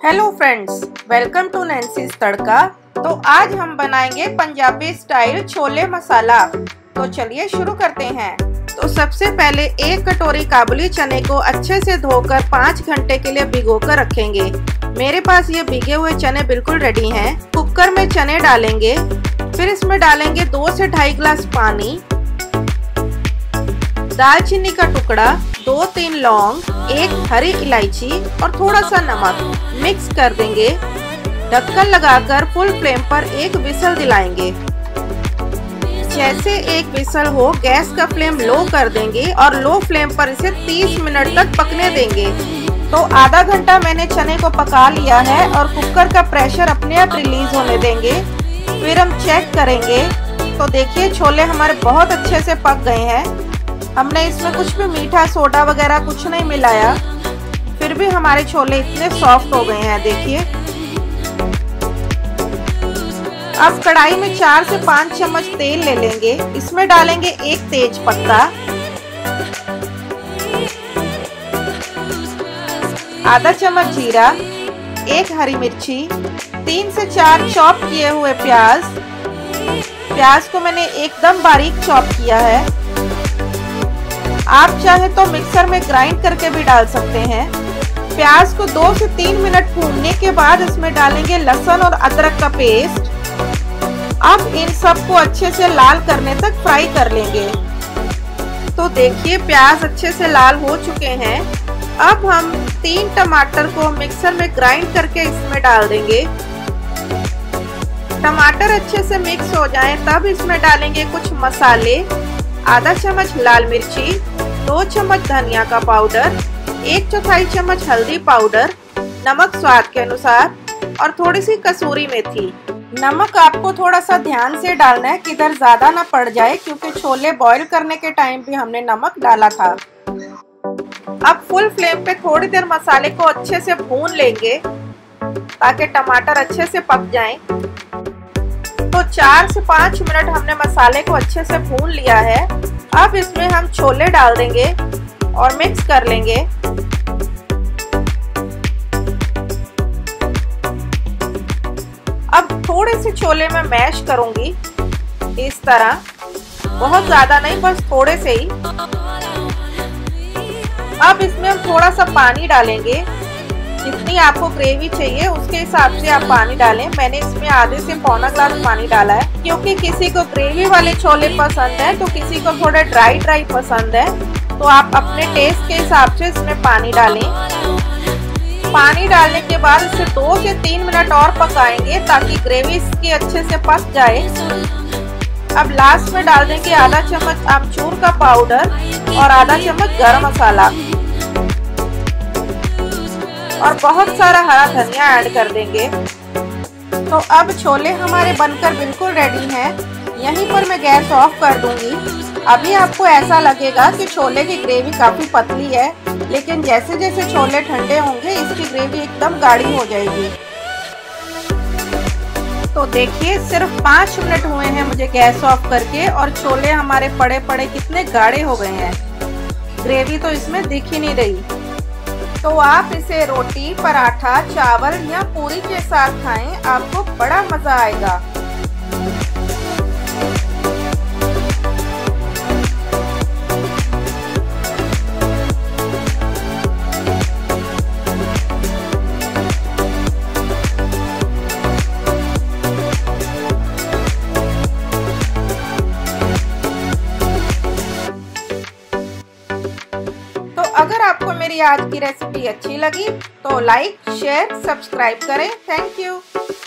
Hello friends, welcome to Nancy's Tadka. तो आज हम बनाएंगे पंजाबी स्टाइल छोले मसाला। तो चलिए शुरू करते हैं। तो सबसे पहले एक कटोरी काबुली चने को अच्छे से धोकर 5 घंटे के लिए भिगो कर रखेंगे। मेरे पास ये भीगे हुए चने बिल्कुल रेडी हैं। कुकर में चने डालेंगे, फिर इसमें डालेंगे 2 से 2.5 गिलास पानी, दालचीनी का टुकड़ा, 2-3 लौंग, 1 हरी इलायची और थोड़ा सा नमक मिक्स कर देंगे। ढक्कन लगाकर फुल फ्लेम पर एक विसल दिलाएंगे। जैसे एक विसल हो, गैस का फ्लेम लो कर देंगे और लो फ्लेम पर इसे 30 मिनट तक पकने देंगे। तो आधा घंटा मैंने चने को पका लिया है और कुकर का प्रेशर अपने आप रिलीज होने देंगे। फिर हम चेक करेंगे तो देखिए छोले हमारे बहुत अच्छे से पक गए हैं। हमने इसमें कुछ भी मीठा सोडा वगैरह कुछ नहीं मिलाया, फिर भी हमारे छोले इतने सॉफ्ट हो गए हैं। देखिए, अब कढ़ाई में 4 से 5 चम्मच तेल ले लेंगे। इसमें डालेंगे 1 तेज पत्ता, आधा चम्मच जीरा, 1 हरी मिर्ची, 3 से 4 चॉप किए हुए प्याज। प्याज को मैंने एकदम बारीक चॉप किया है। आप चाहे तो मिक्सर में ग्राइंड करके भी डाल सकते हैं। प्याज को 2 से 3 मिनट भूनने के बाद इसमें डालेंगे लहसुन और अदरक का पेस्ट। अब इन सबको अच्छे से लाल करने तक फ्राई कर लेंगे। तो देखिए प्याज अच्छे से लाल हो चुके हैं। अब हम 3 टमाटर को मिक्सर में ग्राइंड करके इसमें डाल देंगे। टमाटर अच्छे से मिक्स हो जाएं, तब इसमें डालेंगे कुछ मसाले। आधा चम्मच लाल मिर्ची, 2 चम्मच धनिया का पाउडर, 1/4 चम्मच हल्दी पाउडर, नमक स्वाद के अनुसार और थोड़ी सी कसूरी मेथी। नमक आपको थोड़ा सा ध्यान से डालना है, किधर ज्यादा ना पड़ जाए, क्योंकि छोले बॉईल करने के टाइम भी हमने नमक डाला था। अब फुल फ्लेम पे थोड़ी देर मसाले को अच्छे से भून लेंगे ताकि टमाटर अच्छे से पक जाएं। तो 4 से 5 मिनट हमने मसाले को अच्छे से भून लिया है। अब इसमें हम छोले डाल देंगे और मिक्स कर लेंगे। अब थोड़े से छोले में मैश करूंगी इस तरह, बहुत ज्यादा नहीं, बस थोड़े से ही। अब इसमें हम थोड़ा सा पानी डालेंगे। जितनी आपको ग्रेवी चाहिए उसके हिसाब से आप पानी डालें। मैंने इसमें आधे से पौना ग्लास पानी डाला है, क्योंकि किसी को ग्रेवी वाले छोले पसंद है तो किसी को थोड़े ड्राई पसंद है। तो आप अपने टेस्ट के हिसाब से इसमें पानी डालें। पानी डालने के बाद इसे 2 से 3 मिनट और पकाएंगे ताकि ग्रेवी इसकी अच्छे से पक जाए। अब लास्ट में डाल देंगे आधा चम्मच आमचूर का पाउडर और आधा चम्मच गरम मसाला और बहुत सारा हरा धनिया ऐड कर देंगे। तो अब छोले हमारे बनकर बिल्कुल रेडी हैं। यहीं पर मैं गैस ऑफ कर दूंगी। अभी आपको ऐसा लगेगा कि छोले की ग्रेवी काफी पतली है, लेकिन जैसे जैसे छोले ठंडे होंगे इसकी ग्रेवी एकदम गाढ़ी हो जाएगी। तो देखिए सिर्फ 5 मिनट हुए हैं मुझे गैस ऑफ करके और छोले हमारे पड़े पड़े कितने गाढ़े हो गए हैं। ग्रेवी तो इसमें दिख ही नहीं रही। तो आप इसे रोटी, पराठा, चावल या पूरी के साथ खाएं, आपको बड़ा मजा आएगा। अगर आपको मेरी आज की रेसिपी अच्छी लगी तो लाइक, शेयर, सब्सक्राइब करें। Thank you.